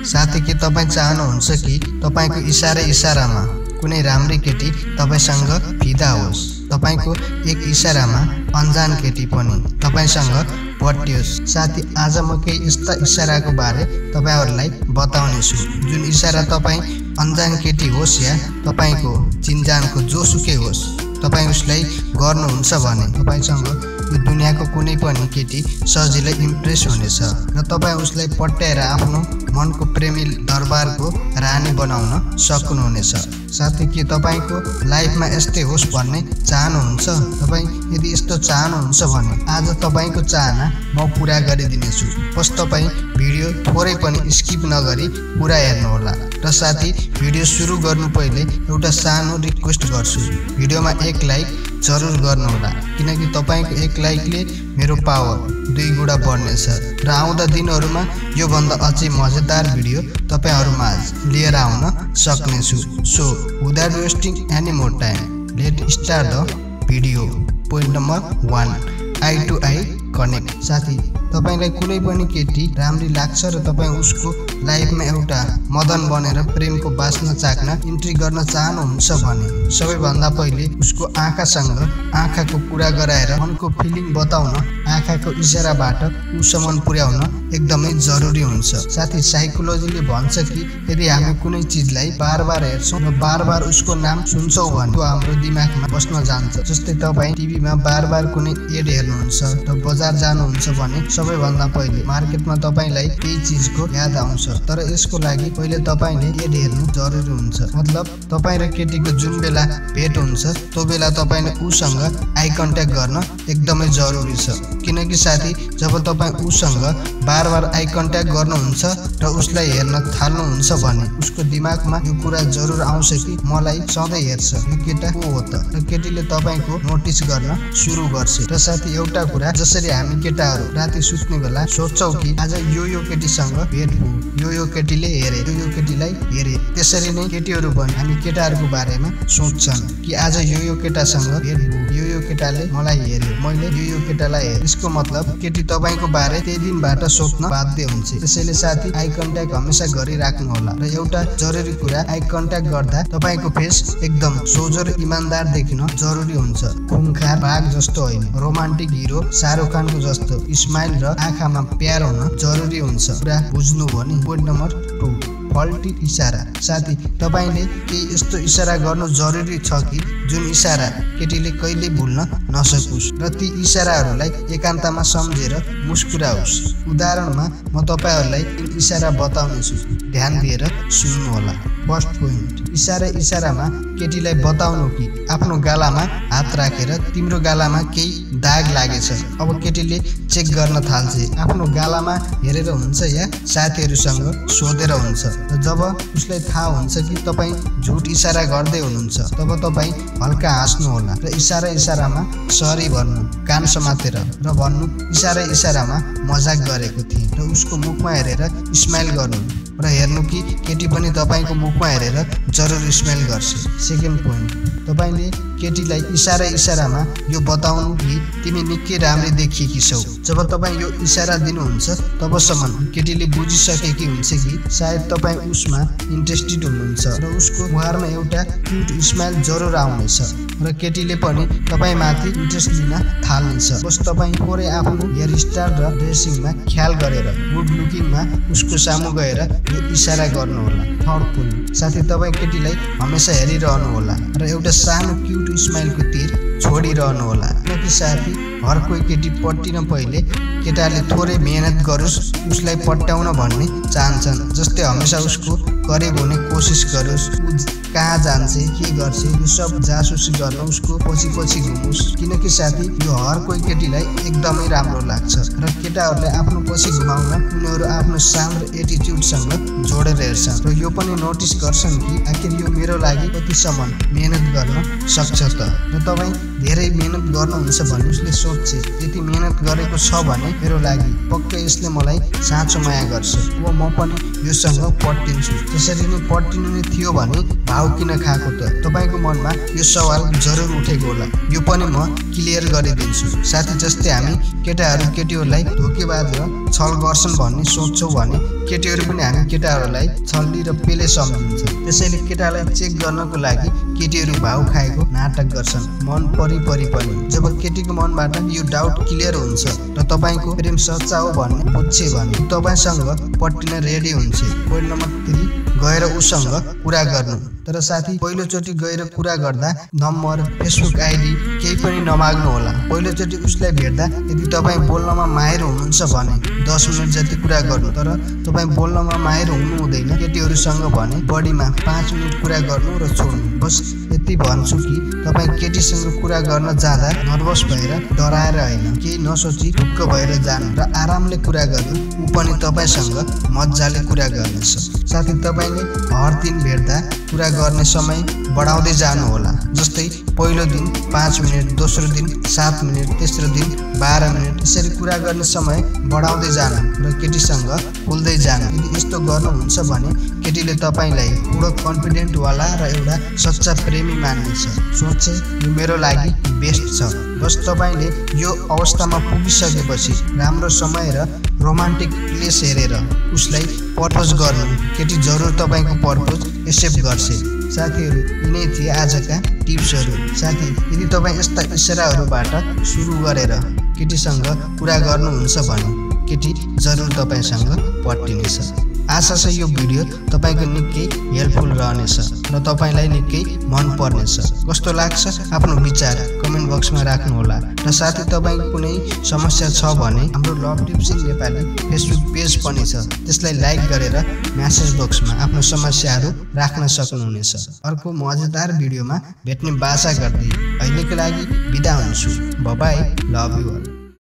साथै के तपाई चाहनुहुन्छ कि तपाईको इशारामा कुनै राम्री केटी तपाईसँग फिदा होस्, तपाईको एक इशारामा अनजान केटी पनि तपाईसँग पट्टियोस्। साथी, आज म केही यस्ता इशाराको बारे तपाईहरुलाई बताउने छु जुन इशारा तपाई अनजान केटी होस् या तपाईको चिनजानको जोसुकै होस्, तपाई उसलाई गर्नुहुन्छ भने तपाईसँग यो दुनियाको कुनै पनि केटी सजिलै इम्प्रेस हुनेछ र तपाई उसलाई पट्याएर आफ्नो मनको प्रेमी दरबारको रानी बनाउन सक्नुहुनेछ। साथै के तपाईको लाइफमा यस्तै होस् भन्ने चाहनुहुन्छ? तपाई यदि यस्तो चाहनुहुन्छ भने आज तपाईको चाहना म पूरा गरिदिनेछु। बस तपाई भिडियो थोरै पनि स्किप नगरी पूरा हेर्नु होला। र साथी, भिडियो सुरु गर्नु पहिले एउटा सानो रिक्वेस्ट गर्छु, भिडियोमा एक लाइक जरुर गर्नु होला, किनकि तपाईको एक लाइकले मेरो पावर 2 गुणा बढ्नेछ र आउँदा दिनहरुमा यो भन्दा अझै मजेदार भिडियो तपाईहरुमाझ लिएर आउन सक्नेछु। So without wasting any more time, let start the video. Point number 1, eye to eye connect. साथी, तपाईलाई कुनै पनि केटी राम्री लाग्छ र तपाई उसको लाइफमा एउटा मदन बनेर प्रेमको बास्ना चाख्न इन्ट्री गर्न चाहनुहुन्छ भने सबैभन्दा पहिले उसको आँखासँग आँखाको कुरा गराएर मनको फिलिङ बताउन, आँखाको इशाराबाट उसम्म पुर्याउन एकदमै जरुरी हुन्छ। साथी, साइकोलोजीले भन्छ कि यदि हामी कुनै चीजलाई बारबार हेर्छौं र बारबार उसको नाम सुन्छौं भने त्यो हाम्रो दिमागमा बस्न जान्छ। जस्तै तपाई टिभीमा बारबार कुनै एड हेर्नुहुन्छ र बजार जानुहुन्छ भने सबैभन्दा पहिले मार्केटमा तपाईलाई केही चीजको याद आउँछ, तर यसको लागि पहिले तपाईले एड हेर्नु जरुरी हुन्छ। मतलब तपाई र केटीको जुन बेला भेट हुन्छ त्यो बेला तपाईले उसँग आई कन्ट्याक्ट गर्न एकदमै जरुरी छ, किनकि साथी, जब तपाई उसँग बारबार आई कन्ट्याक्ट गर्नुहुन्छ र उसलाई हेर्न थाल्नुहुन्छ भने उसको दिमागमा यो कुरा जरुर आउँछ कि मलाई सधैँ हेर्छ, यो केटा को हो त, र केटीले तपाईको नोटिस गर्न सुरु गर्छ। र साथी, एउटा कुरा, जसरी हामी केटाहरु राति सुत्ने बेला सोच्छौं कि आज यो केटीसँग भेट भयो, यो केटीले हेरे, यो केटीलाई हेरे, त्यसरी नै केटीहरु पनि हामी केटाहरुको बारेमा सोच्छन् कि आज यो केटासँग भेट भयो, यो केटाले मलाई हेर्यो, मैले यो केटालाई हेरे। यसको मतलब केटी तपाईको बारे त्यही दिनबाट सोच्न बाध्य हुन्छ। त्यसैले साथी, आई कन्ट्याक्ट हमेशा गरिराख्नु होला। र एउटा जरुरी कुरा, आई कन्ट्याक्ट गर्दा तपाईको फेस एकदम सोझो र इमानदार देखिन जरुरी हुन्छ। खुङखार बाघ जस्तो होइन, रोमान्टिक हिरो शाहरुख खानको जस्तो स्माइल र आँखामा प्यार हुन जरुरी हुन्छ। पुरा बुझ्नु भयो नि। पोइन्ट नम्बर 2, फल्टी इशारा। साथी, तपाईले केही यस्तो इशारा गर्नु जरुरी छ कि जुन इशारा केटीले कहिले भुल्न नसकुस् र ती इशाराहरूलाई एकान्तमा सम्झेर मुस्कुराओस्। उदाहरणमा म तपाईहरुलाई इशारा बताउने छु, ध्यान दिएर सुन्नु होला। फर्स्ट पोइन्ट, इशारामा केटीलाई बताउनु कि आफ्नो गालामा हात राखेर तिम्रो गालामा केही दाग लागेछ। अब केटीले चेक गर्न थाल्छ, आफ्नो गालामा हेरेर हुन्छ या साथीहरुसँग सोधेर हुन्छ। र जब उसलाई थाहा हुन्छ कि तपाई झुट इशारा गर्दै हुनुहुन्छ तब तपाई हल्का हाँस्नु होला र इशारामा सरी भन्नु, कान समातेर र भन्नु इशारामा मजाक गरेको थिए र उसको मुखमा हेरेर स्माइल गर्नु र हेर्नु कि केटी पनि तपाईको मुखमा हेरेर जरुर स्माइल गर्छ। सेकेन्ड पोइन्ट, तपाईले केटीलाई इशारामा यो बताउनु कि तिमी निकै राम्री देखिएकी छौ। जब तपाई यो इशारा दिनुहुन्छ तबसम्म केटीले बुझिसकेकी हुन्छ कि सायद तपाई उसमा इन्ट्रेस्टेड हुनुहुन्छ र उसको मुहारमा एउटा क्युट स्माइल जरुर आउनेछ र केटीले पनि तपाईमाथि इन्ट्रेस्ट लिन थाल्नेछ। बस तपाई थोरै आफ्नो हेयर स्टाइल र ड्रेसिङमा ख्याल गरेर गुड लुकिङमा उसको सामु गएर यो इशारा गर्नु होला। थर्ड पोइन्ट, साथी, तपाई केटीलाई हमेशा हेरिरहनु होला र एउटा सानो क्युट स्माइलको तीर छोडिरहनु होला, किनकि साथी, हर कोही केटी पट्टिन पहिले केटाले थोरै मेहनत गरोस् उसलाई पट्याउन भन्ने चाहन्छन्। जस्तै हमेशा उसको करिब हुने कोसिस गरोस्, कहाँ जान्छ के गर्छ यो सब जासुसी गर्न उसको पछि घुमोस्, किनकि साथी, यो हर कोही केटीलाई एकदमै राम्रो लाग्छ र केटाहरूले आफ्नो पछि घुमाउन उनीहरू आफ्नो साम र एटिट्युडसँग जोडेर हेर्छन् र यो पनि नोटिस गर्छन् कि आखिर यो मेरो लागि कतिसम्म मेहनत गर्न सक्छ त। र तपाई धेरै मेहनत गर्नुहुन्छ भन्ने उसले सोच्छ। यति मेहनत गरेको छ भने मेरो लागि पक्कै यसले मलाई साँचो माया गर्छ, अब म पनि योसँग पट्टिन्छु। त्यसरी नै पट्टिनु नै थियो भने भाउ किन खाएको त? तपाईको मनमा यो सवाल जरुर उठेको होला, यो पनि म क्लियर गरिदिन्छु। साथी, जस्तै हामी केटाहरू केटीहरूलाई धोकेबाज र छल गर्छन् भन्ने सोच्छौँ भने केटीहरू पनि हामी केटाहरूलाई छल्ली र पेले सम्झिन्छ। त्यसैले केटालाई चेक गर्नको लागि केटीहरू भाउ खाएको नाटक गर्छन्, मन परि पनि। जब केटीको मनबाट यो डाउट क्लियर हुन्छ र तपाईको प्रेम सच्चा हो भन्ने बुझ्छ भने तपाईसँग पट्टिन रेडी हुन्छ। पोइन्ट नम्बर 3, गएर उसँग कुरा गर्नु। तर साथी, पहिलोचोटि गएर कुरा गर्दा नम्बर, फेसबुक आइडी केही पनि नमाग्नु होला। पहिलोचोटि उसलाई भेट्दा यदि तपाईँ बोल्नमा माहिर हुनुहुन्छ भने 10 मिनट जति कुरा गर्नु। तर तपाईँ बोल्नमा माहिर हुनु हुँदैन केटीहरूसँग भने बढीमा 5 मिनट कुरा गर्नु र छोड्नु। बस यति भन्छु कि तपाईँ केटीसँग कुरा गर्न जाँदा नर्भस भएर डराएर होइन, केही नसोची ढुक्क भएर जानु र आरामले कुरा गर्नु। ऊ पनि तपाईसँग मजाले कुरा गर्नेछ। साथी, तपाईँले हर दिन भेट्दा कुरा गर्ने समय बढाउँदै जानु होला। जस्तै पहिलो दिन 5 मिनट, दोस्रो दिन 7 मिनट, तेस्रो दिन 12 मिनट, यसरी कुरा गर्ने समय बढाउँदै जानु र केटीसँग खुल्दै जानु। यदि यस्तो गर्नुहुन्छ भने केटीले तपाईँलाई पुरो कन्फिडेन्टवाला र एउटा सच्चा प्रेमी मान्नेछ। सोच्छ यो मेरो लागि बेस्ट छ। बस तपाईँले यो अवस्थामा पुगिसकेपछि राम्रो समय र रोमान्टिक प्लेस हेरेर उसलाई प्रपोज गर्नु। केटी जरुर तपाईँको प्रपोज एक्सेप्ट गर्छ। साथीहरू, यिनै थिए आजका टिप्सहरू। साथी, यदि तपाईँ यस्ता इसाराहरूबाट सुरु गरेर केटीसँग कुरा गर्नुहुन्छ भने केटी जरुर तपाईँसँग पट्टिनेछ। आशा छ यो भिडियो तपाईँको निकै हेल्पफुल रहनेछ र तपाईँलाई निकै मन पर्नेछ। कस्तो लाग्छ आफ्नो विचार कमेन्ट बक्समा राख्नुहोला। र साथी, तपाईँको कुनै समस्या छ भने हाम्रो love tips in Nepali Facebook page पनि छ, त्यसलाई लाइक गरेर म्यासेज बक्समा आफ्नो समस्याहरू राख्न सक्नुहुनेछ। अर्को मजेदार भिडियोमा भेट्ने बाचा गर्दै अहिलेको लागि बिदा हुन्छु। Bye, love you all.